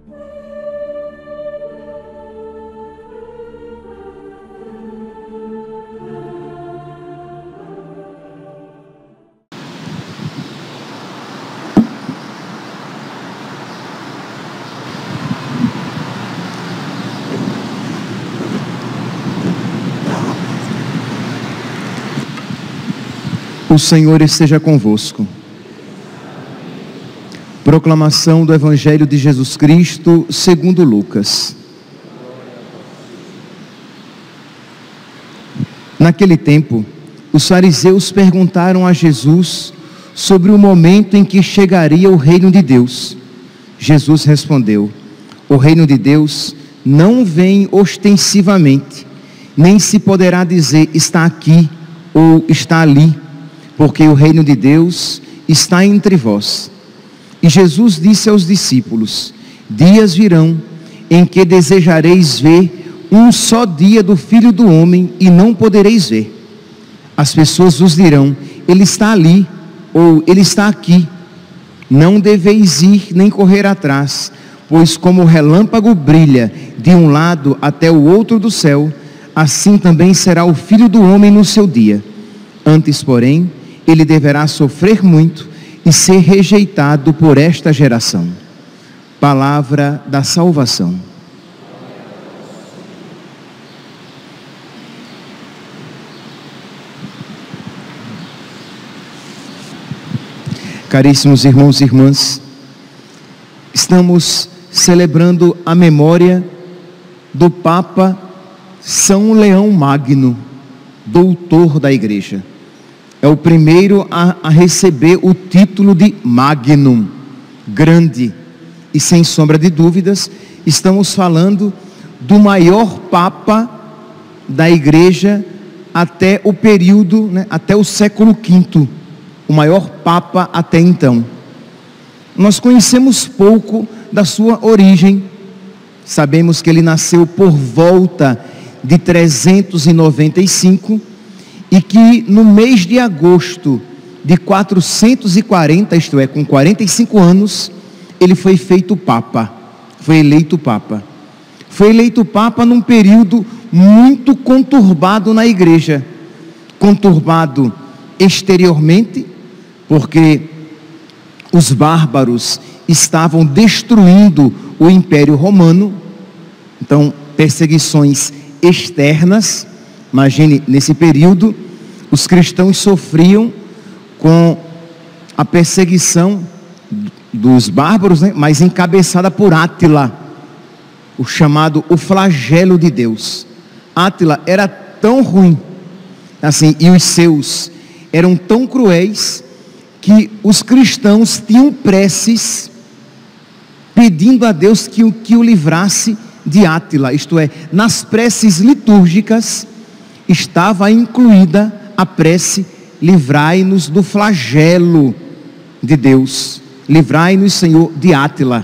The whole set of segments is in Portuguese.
O Senhor esteja convosco. Proclamação do Evangelho de Jesus Cristo segundo Lucas. Naquele tempo, os fariseus perguntaram a Jesus sobre o momento em que chegaria o reino de Deus. Jesus respondeu: o reino de Deus não vem ostensivamente, nem se poderá dizer está aqui ou está ali, porque o reino de Deus está entre vós. E Jesus disse aos discípulos: dias virão em que desejareis ver um só dia do Filho do Homem e não podereis ver. As pessoas vos dirão: ele está ali, ou ele está aqui. Não deveis ir nem correr atrás, pois como o relâmpago brilha de um lado até o outro do céu, assim também será o Filho do Homem no seu dia. Antes, porém, ele deverá sofrer muito e ser rejeitado por esta geração. Palavra da salvação. Caríssimos irmãos e irmãs, estamos celebrando a memória do Papa São Leão Magno, doutor da Igreja. É o primeiro a receber o título de Magnum, grande. E sem sombra de dúvidas, estamos falando do maior Papa da Igreja até o período, até o século V, o maior Papa até então. Nós conhecemos pouco da sua origem. Sabemos que ele nasceu por volta de 395 e que no mês de agosto de 440, isto é, com 45 anos, ele foi feito Papa, foi eleito Papa. Foi eleito Papa num período muito conturbado na Igreja. Conturbado exteriormente, porque os bárbaros estavam destruindo o Império Romano. Então, perseguições externas. Imagine, nesse período, os cristãos sofriam com a perseguição dos bárbaros, mas encabeçada por Átila, o chamado o flagelo de Deus. Átila era tão ruim, assim, e os seus eram tão cruéis, que os cristãos tinham preces pedindo a Deus que o livrasse de Átila. Isto é, nas preces litúrgicas estava incluída a prece: livrai-nos do flagelo de Deus, livrai-nos, Senhor, de Átila.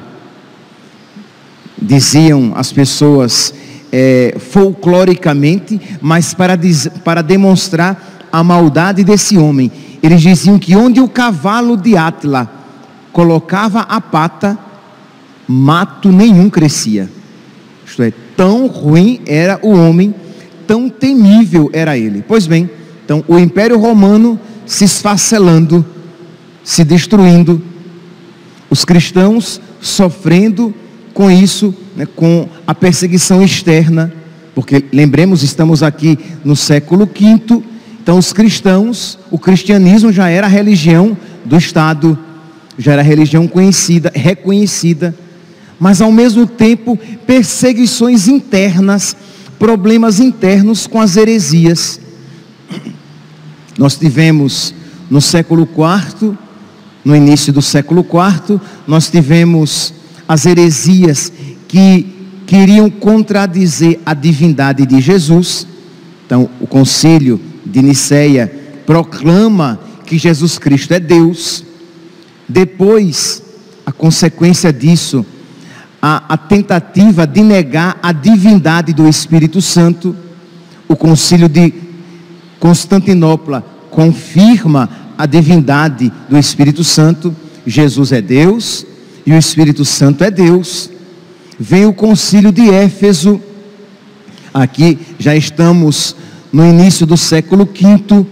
Diziam as pessoas folcloricamente, mas para demonstrar a maldade desse homem, eles diziam que onde o cavalo de Átila colocava a pata, mato nenhum crescia. Isto é, tão ruim era o homem, tão temível era ele. Pois bem, então o Império Romano se esfacelando, se destruindo, os cristãos sofrendo com isso, com a perseguição externa, porque lembremos, estamos aqui no século V, então os cristãos, o cristianismo já era a religião do Estado, já era a religião conhecida, reconhecida, mas ao mesmo tempo perseguições internas, problemas internos com as heresias. Nós tivemos no século IV, no início do século IV, nós tivemos as heresias que queriam contradizer a divindade de Jesus. Então o concílio de Niceia proclama que Jesus Cristo é Deus. Depois, a consequência disso, a tentativa de negar a divindade do Espírito Santo. O concílio de Constantinopla confirma a divindade do Espírito Santo. Jesus é Deus e o Espírito Santo é Deus. vem o concílio de Éfeso. Aqui já estamos no início do século V,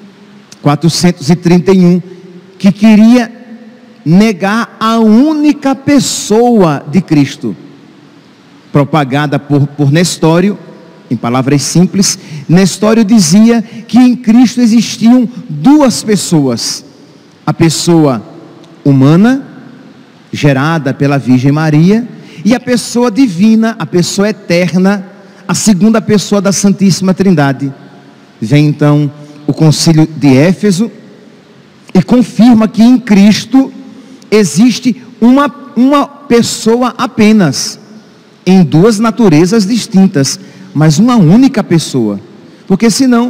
431, que queria negar a única pessoa de Cristo, propagada por Nestório. Em palavras simples, Nestório dizia que em Cristo existiam duas pessoas: a pessoa humana, gerada pela Virgem Maria, e a pessoa divina, a pessoa eterna, a segunda pessoa da Santíssima Trindade. Vem então o concílio de Éfeso e confirma que em Cristo existe uma pessoa apenas, em duas naturezas distintas, mas uma única pessoa. Porque senão,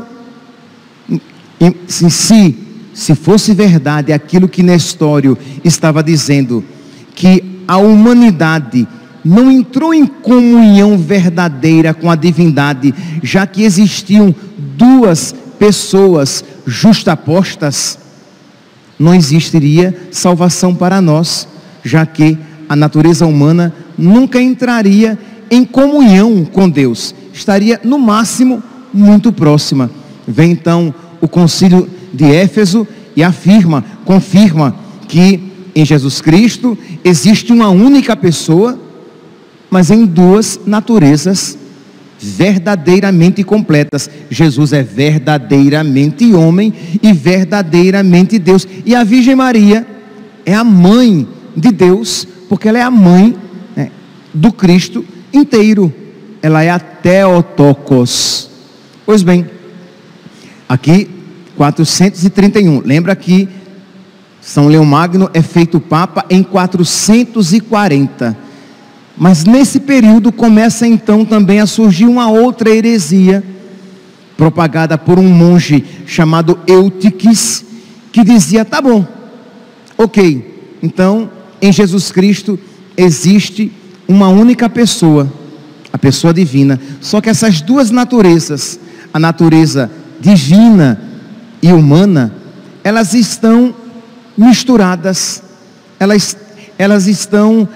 se fosse verdade aquilo que Nestório estava dizendo, que a humanidade não entrou em comunhão verdadeira com a divindade, já que existiam duas pessoas justapostas, não existiria salvação para nós, já que a natureza humana nunca entraria em comunhão com Deus, estaria no máximo muito próxima. Vem então o concílio de Éfeso e confirma que em Jesus Cristo existe uma única pessoa, mas em duas naturezas verdadeiramente completas. Jesus é verdadeiramente homem e verdadeiramente Deus. E a Virgem Maria é a mãe de Deus, porque ela é a mãe, né, do Cristo inteiro. Ela é a Theotokos. Pois bem, aqui 431. Lembra que São Leão Magno é feito Papa em 440. Mas nesse período começa então também a surgir uma outra heresia, propagada por um monge chamado Eutiques, que dizia: tá bom, ok, então em Jesus Cristo existe uma única pessoa, a pessoa divina. Só que essas duas naturezas, a natureza divina e humana, elas estão misturadas, elas estão,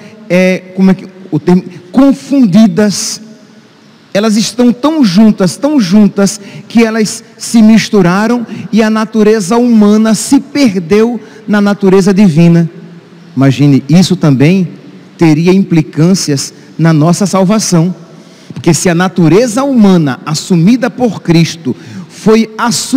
confundidas, elas estão tão juntas, que elas se misturaram e a natureza humana se perdeu na natureza divina. Imagine, isso também teria implicâncias na nossa salvação, porque se a natureza humana assumida por Cristo foi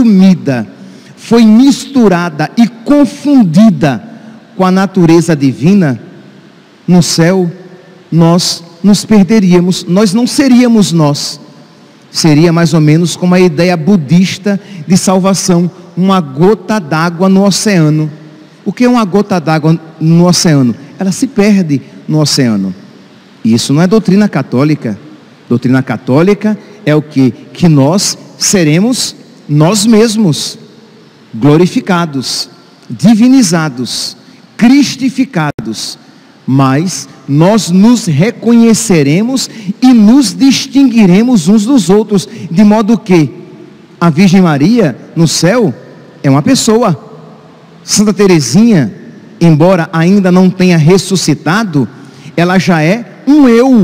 misturada e confundida com a natureza divina, no céu nós nos perderíamos, nós não seríamos nós. Seria mais ou menos como a ideia budista de salvação, uma gota d'água no oceano. O que é uma gota d'água no oceano? Ela se perde no oceano. Isso não é doutrina católica. Doutrina católica é o que? Que nós seremos nós mesmos, glorificados, divinizados, cristificados, mas nós nos reconheceremos e nos distinguiremos uns dos outros, de modo que a Virgem Maria no céu é uma pessoa. Santa Teresinha, embora ainda não tenha ressuscitado, ela já é um eu,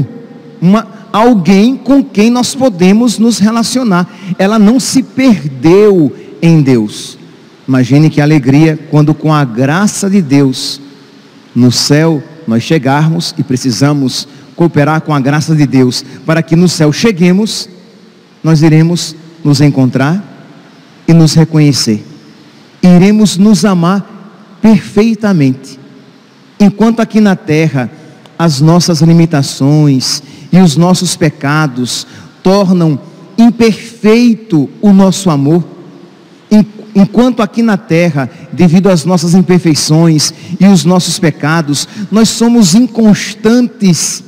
alguém com quem nós podemos nos relacionar. Ela não se perdeu em Deus. Imagine que alegria quando, com a graça de Deus, no céu nós chegarmos, e precisamos cooperar com a graça de Deus para que no céu cheguemos. Nós iremos nos encontrar e nos reconhecer, iremos nos amar perfeitamente, enquanto aqui na terra as nossas limitações e os nossos pecados tornam imperfeito o nosso amor. Enquanto aqui na terra, devido às nossas imperfeições e os nossos pecados, nós somos inconstantes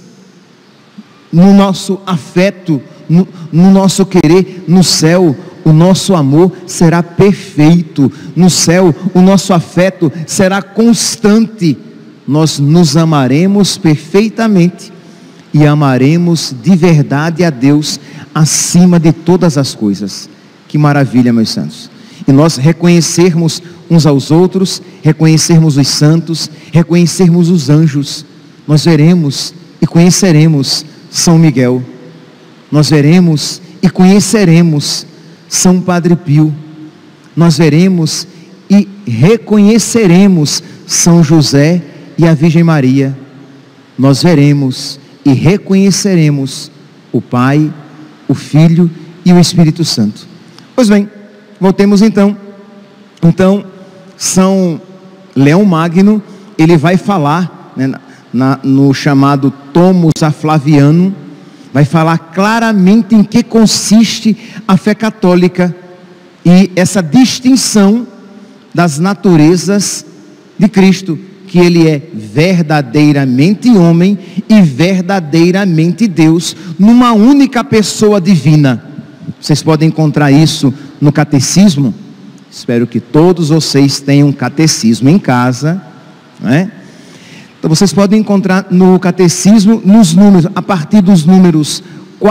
no nosso afeto, no nosso querer, no céu o nosso amor será perfeito. No céu o nosso afeto será constante. Nós nos amaremos perfeitamente e amaremos de verdade a Deus acima de todas as coisas. Que maravilha, meus santos! E nós reconhecermos uns aos outros, reconhecermos os santos, reconhecermos os anjos, nós veremos e conheceremos São Miguel. Nós veremos e conheceremos São Padre Pio. Nós veremos e reconheceremos São José e a Virgem Maria. Nós veremos e reconheceremos o Pai, o Filho e o Espírito Santo. Pois bem, voltemos então. Então, São Leão Magno, ele vai falar, né, no chamado Tomos a Flaviano, vai falar claramente em que consiste a fé católica e essa distinção das naturezas de Cristo, que ele é verdadeiramente homem e verdadeiramente Deus, numa única pessoa divina. Vocês podem encontrar isso no catecismo. Espero que todos vocês tenham um catecismo em casa, né? Então vocês podem encontrar no catecismo, nos números, a partir dos números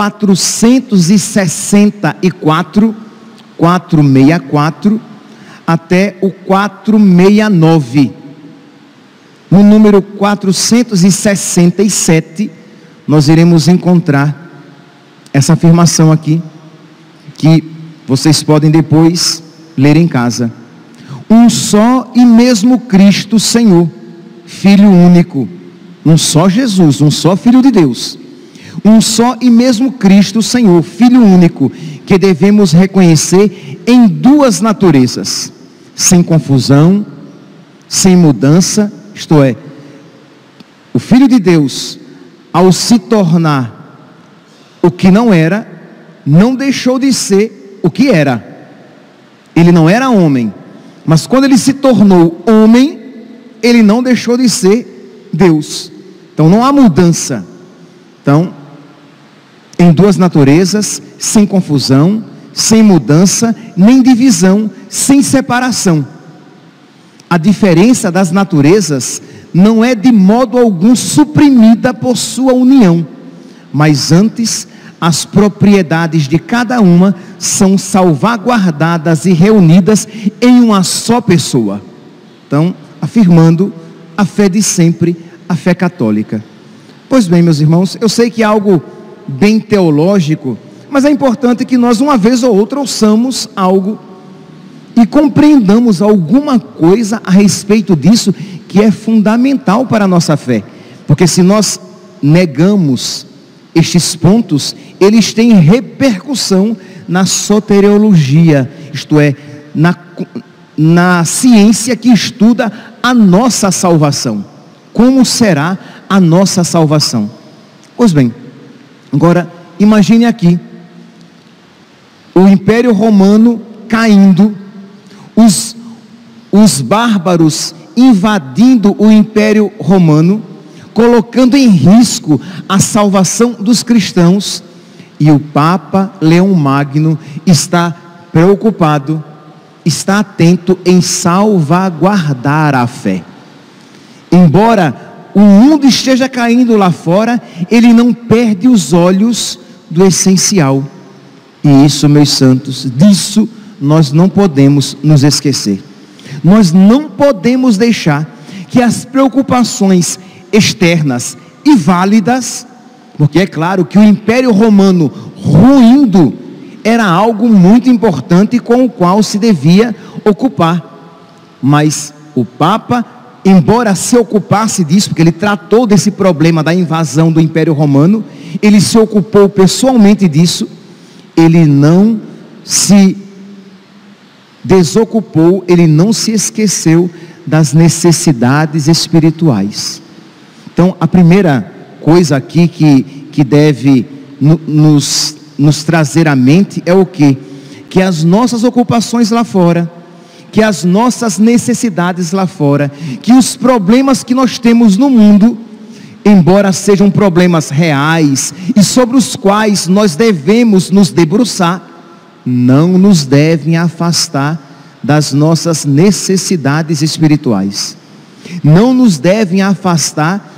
464, 464, até o 469. No número 467, nós iremos encontrar essa afirmação aqui, que vocês podem depois ler em casa. Um só e mesmo Cristo Senhor, Filho único, um só Jesus, um só Filho de Deus, um só e mesmo Cristo Senhor, Filho único, que devemos reconhecer em duas naturezas, sem confusão, sem mudança, isto é, o Filho de Deus, ao se tornar o que não era, não deixou de ser o que era. Ele não era homem, mas quando ele se tornou homem, ele não deixou de ser Deus. Então não há mudança. Então, em duas naturezas, sem confusão, sem mudança, nem divisão, sem separação. A diferença das naturezas não é de modo algum suprimida por sua união, mas antes as propriedades de cada uma são salvaguardadas e reunidas em uma só pessoa. Então, afirmando a fé de sempre, a fé católica. Pois bem, meus irmãos, eu sei que é algo bem teológico, mas é importante que nós uma vez ou outra ouçamos algo e compreendamos alguma coisa a respeito disso, que é fundamental para a nossa fé. Porque se nós negamos estes pontos, eles têm repercussão na soteriologia, isto é, na ciência que estuda a nossa salvação. Como será a nossa salvação? Pois bem, agora imagine aqui, o Império Romano caindo, os bárbaros invadindo o Império Romano, colocando em risco a salvação dos cristãos, e o Papa Leão Magno está preocupado, está atento em salvaguardar a fé. Embora o mundo esteja caindo lá fora, ele não perde os olhos do essencial. E isso, meus santos, disso nós não podemos nos esquecer. Nós não podemos deixar que as preocupações externas e válidas, porque é claro que o Império Romano ruindo era algo muito importante com o qual se devia ocupar, mas o Papa, embora se ocupasse disso, porque ele tratou desse problema da invasão do Império Romano, ele se ocupou pessoalmente disso, ele não se desocupou, ele não se esqueceu das necessidades espirituais. Então, a primeira coisa aqui que deve nos trazer à mente é o quê? Que as nossas ocupações lá fora, que as nossas necessidades lá fora, que os problemas que nós temos no mundo, embora sejam problemas reais e sobre os quais nós devemos nos debruçar, não nos devem afastar das nossas necessidades espirituais, não nos devem afastar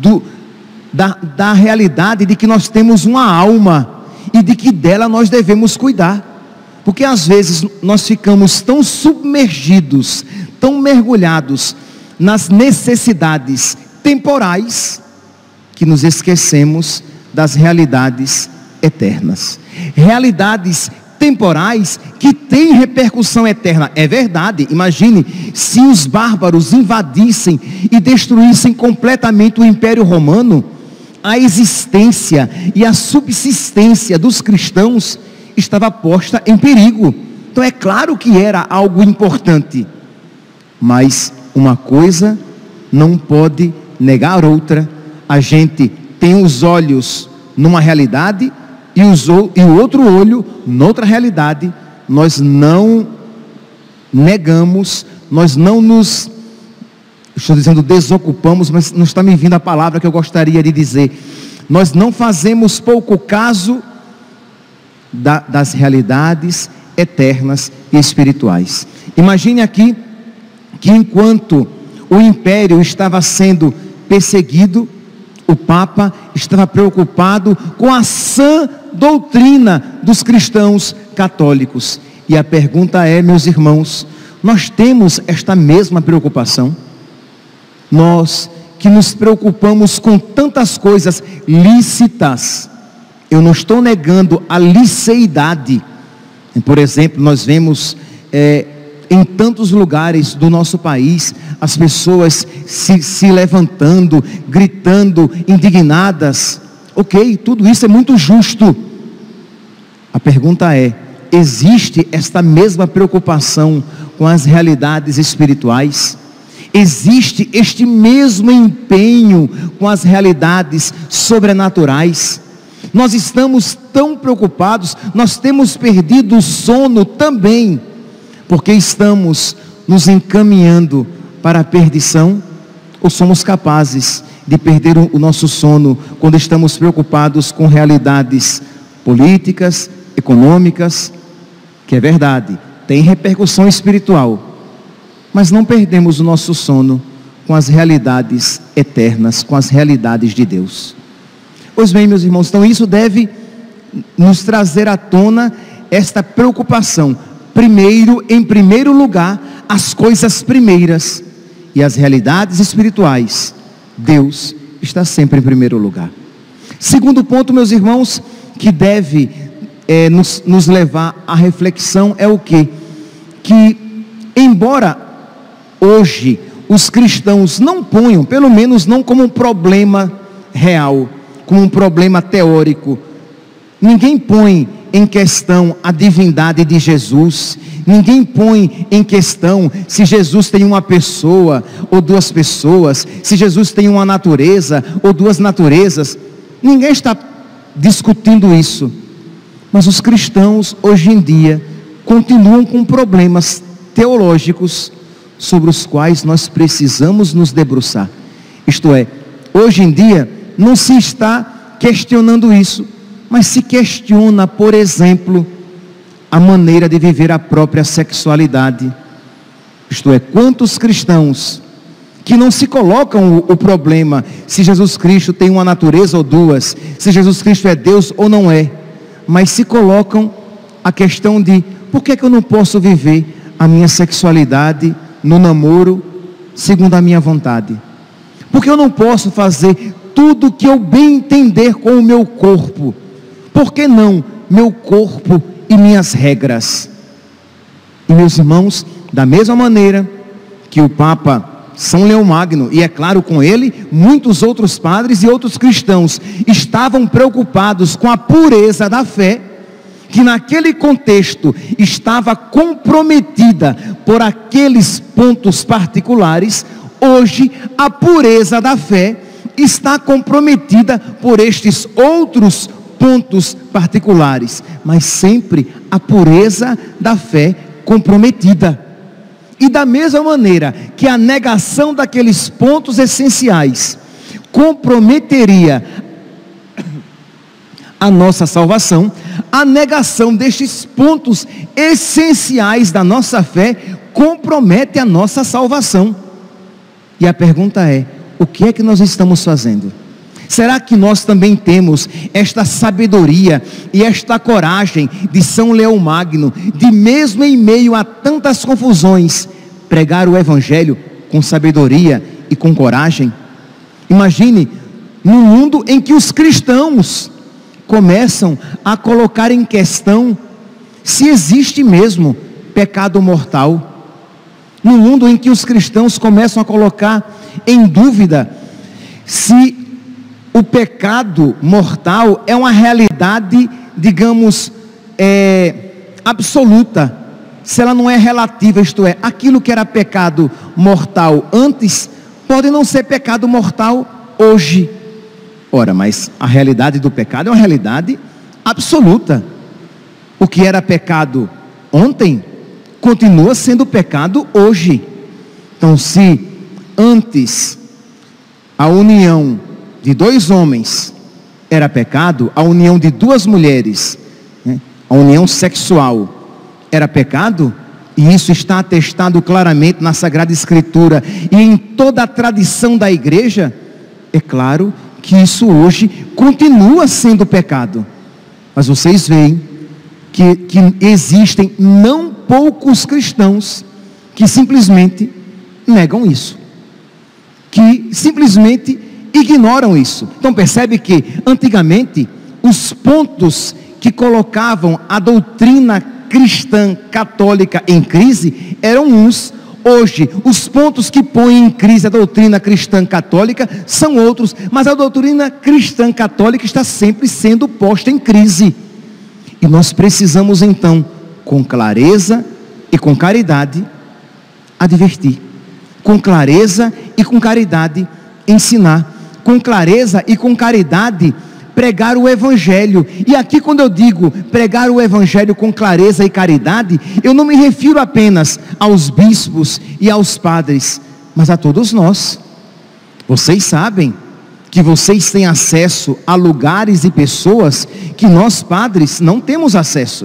da realidade de que nós temos uma alma e de que dela nós devemos cuidar. Porque às vezes nós ficamos tão submergidos, tão mergulhados nas necessidades temporais, que nos esquecemos das realidades eternas. Realidades temporais que têm repercussão eterna. É verdade, imagine se os bárbaros invadissem e destruíssem completamente o Império Romano, a existência e a subsistência dos cristãos estava posta em perigo. Então é claro que era algo importante, mas uma coisa não pode negar outra. A gente tem os olhos numa realidade e o outro olho noutra realidade. Nós não negamos, nós não nos, estou dizendo desocupamos, mas não está me vindo a palavra que eu gostaria de dizer. Nós não fazemos pouco caso das realidades eternas e espirituais. Imagine aqui que enquanto o império estava sendo perseguido, o Papa estava preocupado com a sã doutrina dos cristãos católicos. E a pergunta é, meus irmãos, nós temos esta mesma preocupação? Nós que nos preocupamos com tantas coisas lícitas, eu não estou negando a liceidade. Por exemplo, nós vemos em tantos lugares do nosso país, as pessoas se levantando, gritando, indignadas. Ok, tudo isso é muito justo. A pergunta é, existe esta mesma preocupação com as realidades espirituais? Existe este mesmo empenho com as realidades sobrenaturais? Nós estamos tão preocupados, nós temos perdido o sono também, porque estamos nos encaminhando para a perdição, ou somos capazes de perder o nosso sono quando estamos preocupados com realidades políticas, econômicas, que é verdade, tem repercussão espiritual, mas não perdemos o nosso sono com as realidades eternas, com as realidades de Deus. Pois bem, meus irmãos, então isso deve nos trazer à tona esta preocupação. Primeiro, em primeiro lugar, as coisas primeiras e as realidades espirituais. Deus está sempre em primeiro lugar. Segundo ponto, meus irmãos, que deve nos levar à reflexão é o quê? Que embora hoje os cristãos não ponham, pelo menos não como um problema real, como um problema teórico, ninguém põe em questão a divindade de Jesus, ninguém põe em questão se Jesus tem uma pessoa ou duas pessoas, se Jesus tem uma natureza ou duas naturezas, ninguém está discutindo isso, mas os cristãos hoje em dia continuam com problemas teológicos sobre os quais nós precisamos nos debruçar. Isto é, hoje em dia não se está questionando isso, mas se questiona, por exemplo, a maneira de viver a própria sexualidade. Isto é, quantos cristãos que não se colocam o problema se Jesus Cristo tem uma natureza ou duas, se Jesus Cristo é Deus ou não é, mas se colocam a questão de por que eu não posso viver a minha sexualidade no namoro segundo a minha vontade? Porque eu não posso fazer tudo o que eu bem entender com o meu corpo? Por que não meu corpo e minhas regras? E meus irmãos, da mesma maneira que o Papa São Leão Magno, e é claro com ele, muitos outros padres e outros cristãos, estavam preocupados com a pureza da fé, que naquele contexto estava comprometida por aqueles pontos particulares. Hoje a pureza da fé está comprometida por estes outros pontos particulares, mas sempre a pureza da fé comprometida. E da mesma maneira que a negação daqueles pontos essenciais comprometeria a nossa salvação, a negação destes pontos essenciais da nossa fé compromete a nossa salvação. E a pergunta é, o que é que nós estamos fazendo? Será que nós também temos esta sabedoria e esta coragem de São Leão Magno, de mesmo em meio a tantas confusões, pregar o Evangelho com sabedoria e com coragem? Imagine no mundo em que os cristãos começam a colocar em questão se existe mesmo pecado mortal, no mundo em que os cristãos começam a colocar em dúvida se o pecado mortal é uma realidade, digamos, absoluta, se ela não é relativa, isto é, aquilo que era pecado mortal antes, pode não ser pecado mortal hoje. Ora, mas a realidade do pecado é uma realidade absoluta. O que era pecado ontem, continua sendo pecado hoje. Então, se antes a união de dois homens era pecado, a união de duas mulheres, a união sexual era pecado, e isso está atestado claramente na Sagrada Escritura e em toda a tradição da igreja, é claro que isso hoje continua sendo pecado. Mas vocês veem que existem não poucos cristãos que simplesmente negam isso, que simplesmente ignoram isso. Então percebe que antigamente os pontos que colocavam a doutrina cristã católica em crise eram uns. Hoje, os pontos que põem em crise a doutrina cristã católica são outros, mas a doutrina cristã católica está sempre sendo posta em crise. E nós precisamos então, com clareza e com caridade, advertir, com clareza e com caridade, ensinar, com clareza e com caridade, pregar o Evangelho. E aqui, quando eu digo pregar o Evangelho com clareza e caridade, eu não me refiro apenas aos bispos e aos padres, mas a todos nós. Vocês sabem que vocês têm acesso a lugares e pessoas que nós padres não temos acesso.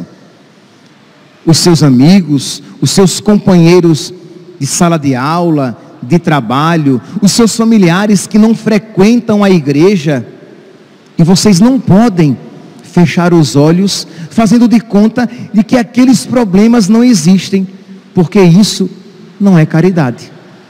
Os seus amigos, os seus companheiros de sala de aula, de trabalho, os seus familiares que não frequentam a igreja. E vocês não podem fechar os olhos, fazendo de conta de que aqueles problemas não existem, porque isso não é caridade.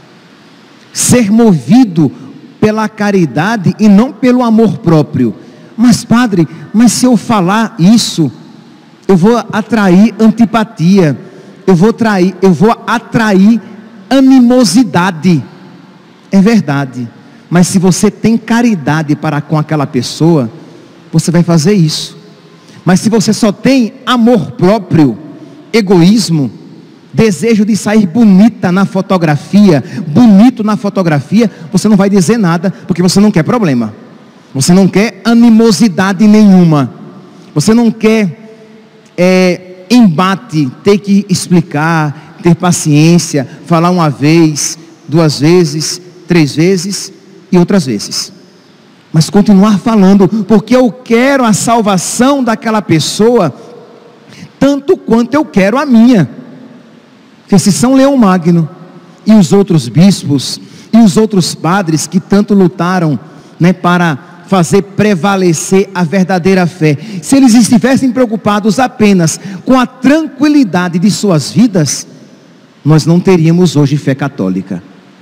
Ser movido pela caridade e não pelo amor próprio. Mas padre, mas se eu falar isso, eu vou atrair antipatia, eu vou atrair animosidade. É verdade. Mas se você tem caridade para com aquela pessoa, você vai fazer isso. Mas se você só tem amor próprio, egoísmo, desejo de sair bonita na fotografia, bonito na fotografia, você não vai dizer nada, porque você não quer problema. Você não quer animosidade nenhuma. Você não quer embate, ter que explicar, ter paciência, falar uma vez, duas vezes, três vezes e outras vezes, mas continuar falando, porque eu quero a salvação daquela pessoa tanto quanto eu quero a minha. Porque se São Leão Magno e os outros bispos e os outros padres que tanto lutaram, para fazer prevalecer a verdadeira fé, se eles estivessem preocupados apenas com a tranquilidade de suas vidas, nós não teríamos hoje fé católica.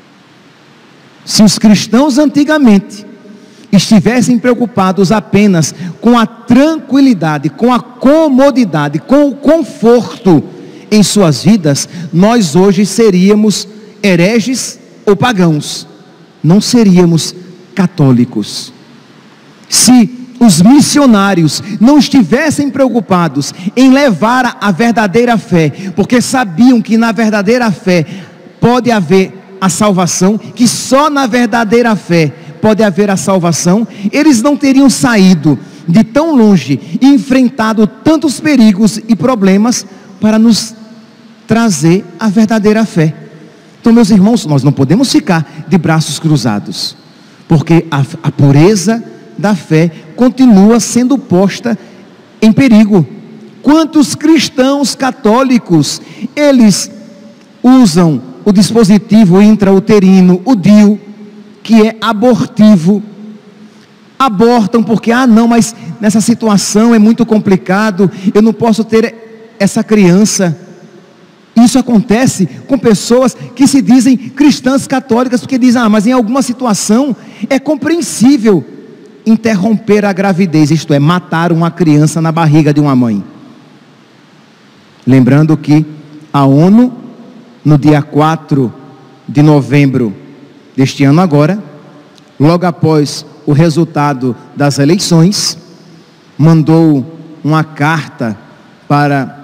Se os cristãos antigamente estivessem preocupados apenas com a tranquilidade, com a comodidade, com o conforto em suas vidas, nós hoje seríamos hereges ou pagãos, não seríamos católicos. Se os missionários não estivessem preocupados em levar a verdadeira fé, porque sabiam que na verdadeira fé pode haver a salvação, que só na verdadeira fé pode haver a salvação, eles não teriam saído de tão longe e enfrentado tantos perigos e problemas para nos trazer a verdadeira fé. Então, meus irmãos, nós não podemos ficar de braços cruzados, porque a pureza da fé continua sendo posta em perigo. Quantos cristãos católicos, eles usam o dispositivo intrauterino, o DIU, que é abortivo, abortam porque, não, mas nessa situação é muito complicado, eu não posso ter essa criança. Isso acontece com pessoas que se dizem cristãs católicas, porque dizem, mas em alguma situação é compreensível interromper a gravidez, isto é, matar uma criança na barriga de uma mãe. Lembrando que a ONU, no dia 4 de novembro deste ano agora, logo após o resultado das eleições, mandou uma carta para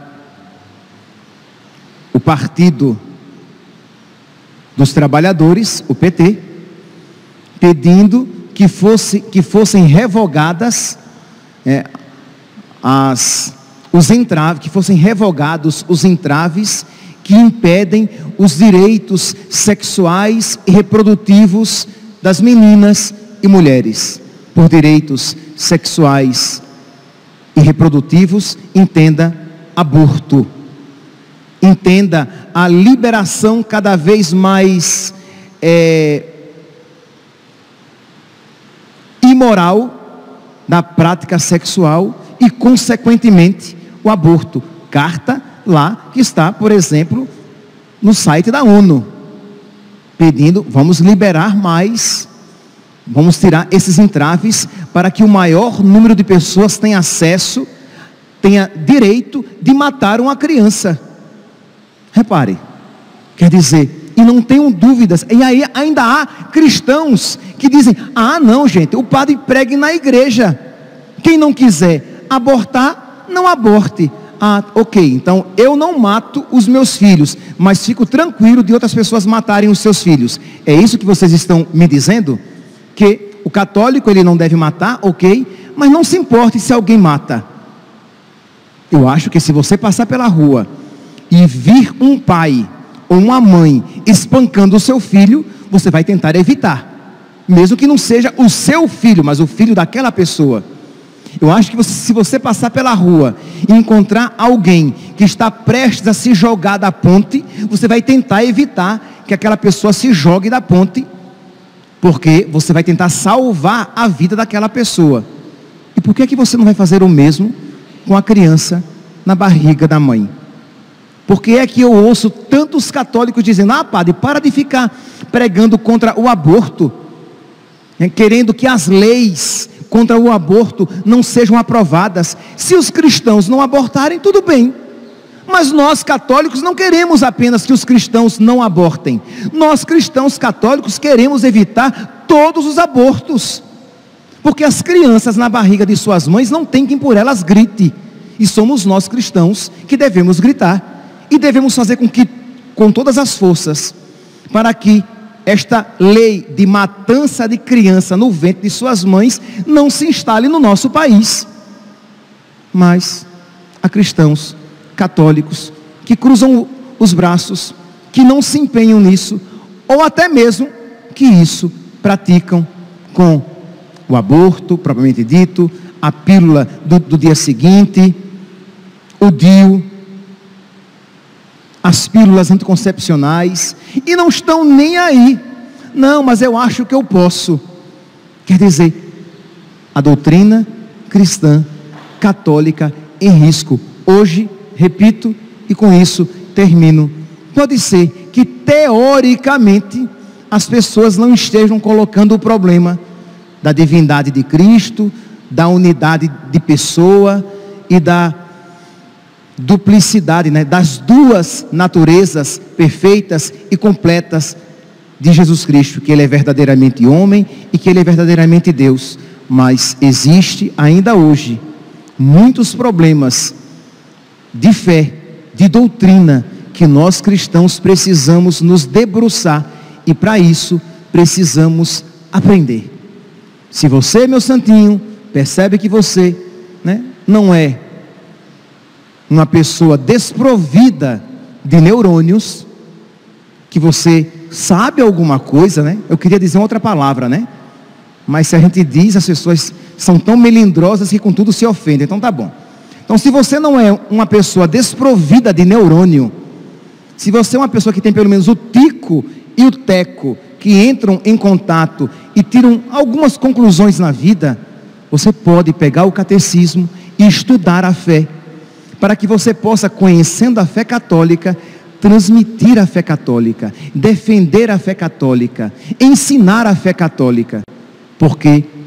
o Partido dos Trabalhadores, o PT, pedindo que fossem revogadas que fossem revogados os entraves que impedem os direitos sexuais e reprodutivos das meninas e mulheres. Por direitos sexuais e reprodutivos, entenda aborto. Entenda a liberação cada vez mais imoral da prática sexual e, consequentemente, o aborto. Carta lá que está, por exemplo, no site da ONU, pedindo, vamos liberar mais, vamos tirar esses entraves para que o maior número de pessoas tenha acesso, tenha direito de matar uma criança. Repare, quer dizer, e não tenham dúvidas, e aí ainda há cristãos que dizem, não gente, o padre pregue na igreja, quem não quiser abortar, não aborte. Ok, então eu não mato os meus filhos, mas fico tranquilo de outras pessoas matarem os seus filhos. É isso que vocês estão me dizendo? Que o católico ele não deve matar, ok, mas não se importe se alguém mata. Eu acho que se você passar pela rua e vir um pai ou uma mãe espancando o seu filho, você vai tentar evitar, mesmo que não seja o seu filho, mas o filho daquela pessoa. Eu acho que se você passar pela rua e encontrar alguém que está prestes a se jogar da ponte, você vai tentar evitar que aquela pessoa se jogue da ponte, porque você vai tentar salvar a vida daquela pessoa. E por que você não vai fazer o mesmo com a criança na barriga da mãe? Porque é que eu ouço tantos católicos dizendo, padre, para de ficar pregando contra o aborto, querendo que as leis contra o aborto não sejam aprovadas. Se os cristãos não abortarem, tudo bem, mas nós católicos não queremos apenas que os cristãos não abortem, nós cristãos católicos queremos evitar todos os abortos, porque as crianças na barriga de suas mães não tem quem por elas grite, e somos nós cristãos que devemos gritar, e devemos fazer com todas as forças, para que esta lei de matança de criança no ventre de suas mães não se instale no nosso país. Mas há cristãos católicos que cruzam os braços, que não se empenham nisso, ou até mesmo que isso praticam com o aborto propriamente dito, a pílula do dia seguinte, o DIU, as pílulas anticoncepcionais, e não estão nem aí. Não, mas eu acho que eu posso. Quer dizer, a doutrina cristã católica em risco. Hoje, repito, e com isso termino, pode ser que teoricamente as pessoas não estejam colocando o problema da divindade de Cristo, da unidade de pessoa e da duplicidade, das duas naturezas perfeitas e completas de Jesus Cristo, que Ele é verdadeiramente homem e que Ele é verdadeiramente Deus. Mas existe ainda hoje muitos problemas de fé, de doutrina, que nós cristãos precisamos nos debruçar, e para isso precisamos aprender. Se você, meu santinho, percebe que você não é uma pessoa desprovida de neurônios, que você sabe alguma coisa, eu queria dizer outra palavra, mas se a gente diz, as pessoas são tão melindrosas que com tudo se ofendem, então tá bom. Então, se você não é uma pessoa desprovida de neurônio, se você é uma pessoa que tem pelo menos o tico e o teco, que entram em contato e tiram algumas conclusões na vida, você pode pegar o catecismo e estudar a fé, para que você possa, conhecendo a fé católica, transmitir a fé católica, defender a fé católica, ensinar a fé católica, porque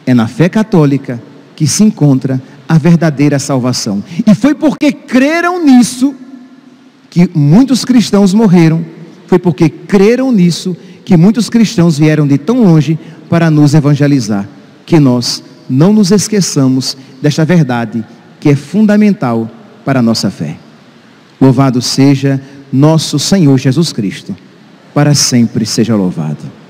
É na fé católica que se encontra a verdadeira salvação. E foi porque creram nisso que muitos cristãos morreram. Foi porque creram nisso que muitos cristãos vieram de tão longe para nos evangelizar. Que nós não nos esqueçamos desta verdade que é fundamental para a nossa fé. Louvado seja nosso Senhor Jesus Cristo. Para sempre seja louvado.